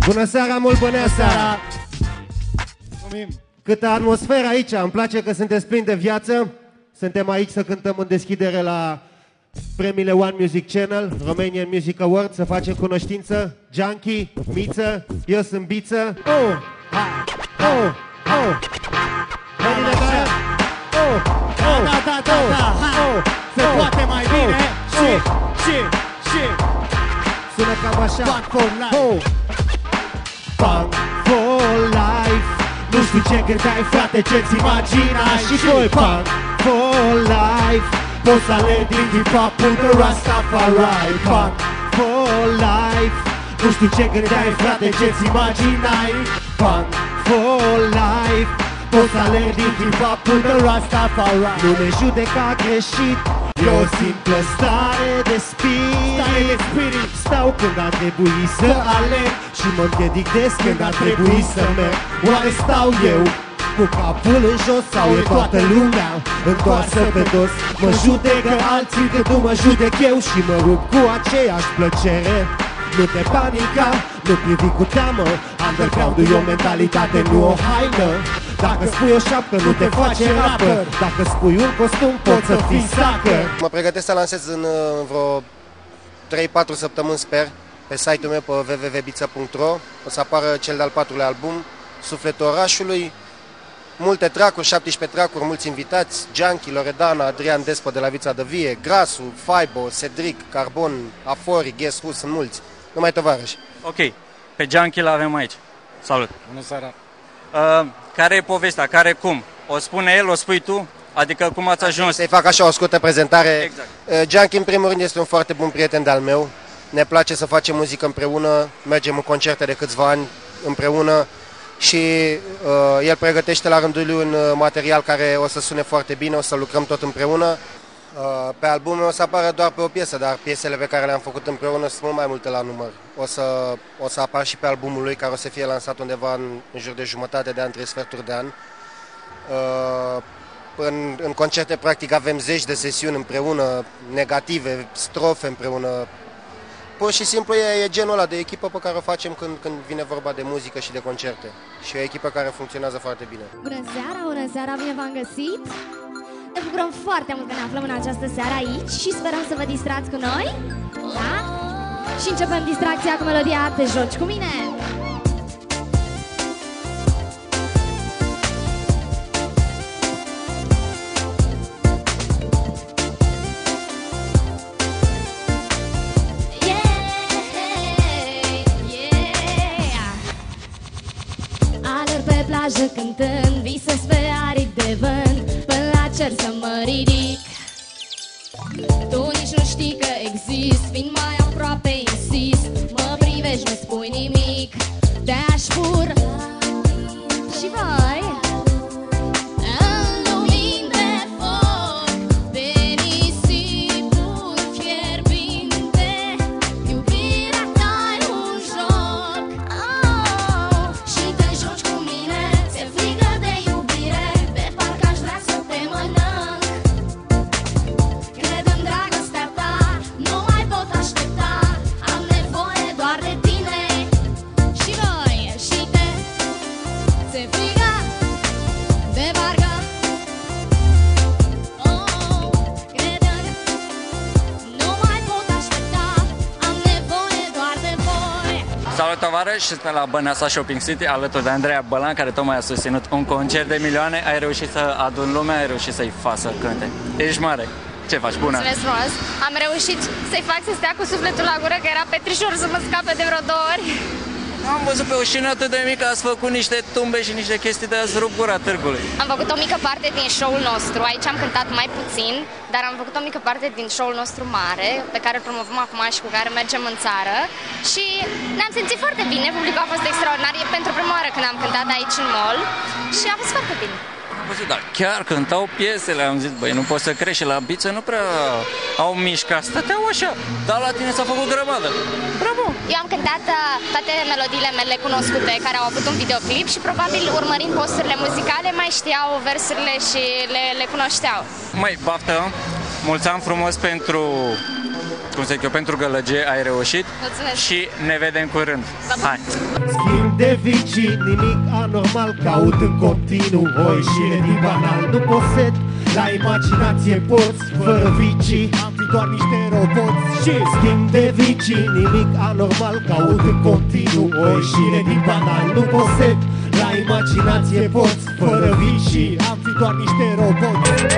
Bună seara, mult bună seara! Câtă atmosferă aici, îmi place că sunteți plini de viață. Suntem aici să cântăm în deschidere la premiile One Music Channel, Romanian Music Award, să facem cunoștință. Junkie, Miță, eu sunt Biță. Oh! Se poate mai bine și sună cam așa. Funk for life. Funk for life. Nu știu ce gândeai, frate, ce-ți imaginai. Și voi Funk for life. Poți să alergi din hip-hop până Rastafari. Funk for life. Nu știu ce gândeai, frate, ce-ți imaginai. Funk for life. Poți să alergi din hip-hop până Rastafari. Nu ne judeca greșit, e o simplă stare de spirit. Stau când ar trebui să alerg și mă împiedic des când ar trebui să merg. Oare stau eu cu capul în jos sau e toată lumea întoarsă pe dos? Mă judecă alții cât nu mă judec eu și mă rup cu aceeași plăcere. Nu te panica, nu privi cu teamă. Underground-ul e o mentalitate, nu o haină. Dacă spui o șapcă, nu te face rapper. Dacă spui un costum, poți să fii sucker. Mă pregătesc să lansez în vreo 3-4 săptămâni, sper, pe site-ul meu pe www.bița.ro. O să apară cel de-al 4-lea album, Sufletul Orașului. Multe track-uri, 17 track-uri, mulți invitați: Junkie, Loredana, Adrian Despă de la Vița de Vie, Grasu, Faibo, Cedric, Carbon, Afori, Guess Who, sunt mulți. Numai tovarăși. Ok, pe Junkie l-avem aici. Salut! Bună seara! Care e povestea? Care cum? O spune el, o spui tu? Adică cum ați ajuns? Să-i fac așa o scurtă prezentare. Exact. Junkie, în primul rând, este un foarte bun prieten de-al meu. Ne place să facem muzică împreună, mergem în concerte de câțiva ani împreună și el pregătește la rândul lui un material care o să sune foarte bine, o să lucrăm tot împreună. Pe album o să apară doar pe o piesă, dar piesele pe care le-am făcut împreună sunt mult mai multe la număr. O să apar și pe albumul lui, care o să fie lansat undeva în jur de jumătate de an, 3 sferturi de an. În concerte, practic, avem zeci de sesiuni împreună, negative, strofe împreună. Pur și simplu e genul ăla de echipă pe care o facem când vine vorba de muzică și de concerte. Și e o echipă care funcționează foarte bine. Bună seara, bine v-am găsit! Ne bucurăm foarte mult că ne aflăm în această seară aici și sperăm să vă distrați cu noi. Da? Și începem distracția cu melodia Te joci cu mine! Alerg pe plajă cântând, visez pe aripi de vânt, până la cer să mă ridic. Tu nici nu știi că exist, fiind mai aproape insist. Mă privești, nu spui nimic, te-aș pura. Și voi? În lumini de foc, de nisipuri fierbinte, iubirea ta-i un joc. Și te joci cu mine, ți-e frică de iubire, de parcă aș vrea să te mănânc. Cred în dragostea ta, nu mai pot aștepta, am nevoie doar de tine. Și voi, și te, ți-e frică de parcă, cred în, nu mai pot aștepta, am nevoie doar de voi. Salut, tovarăși! Suntem la Băneasa Shopping City alături de Andreea Bălan, care tocmai a susținut un concert de milioane. Ai reușit să aduni lumea, ai reușit să-i faci să cânte. Ești mare! Ce faci? Bună! Mulțumesc frumos! Am reușit să-i fac să stea cu sufletul la gură, că era petrișor să mă scape de vreo 2 ori. Am văzut pe o scenă atât de mică, ați făcut niște tumbe și niște chestii de ați rupt gura târgului. Am făcut o mică parte din show-ul nostru, aici am cântat mai puțin, dar am făcut o mică parte din show-ul nostru mare, pe care îl promovăm acum și cu care mergem în țară. Și ne-am simțit foarte bine, publicul a fost extraordinar, e pentru prima oară când am cântat aici în mall și a fost foarte bine. Am văzut, dar chiar cântau piesele, am zis, băi, nu pot să crești, și la Biță nu prea au mișcat, stăteau așa, dar la tine s-a făcut grămadă. Bravo! Eu am cântat toate melodiile mele cunoscute, care au avut un videoclip și probabil urmărind posturile muzicale mai știau versurile și le cunoșteau. Măi, baftă, mulți ani frumos pentru cum zic eu, pentru gălăgie, ai reușit. Mulțumesc. Și ne vedem curând. Hai! Schimb de vicini, nimic anormal, caut în continuu o ieșire din banal. Nu posed la imaginație porți, fără vicii, Am fi doar niște roboți și schimb de vicini, nimic anormal, caut în continuu o ieșire din banal. Nu posed la imaginație porți, fără vicii, am fi doar niște roboți.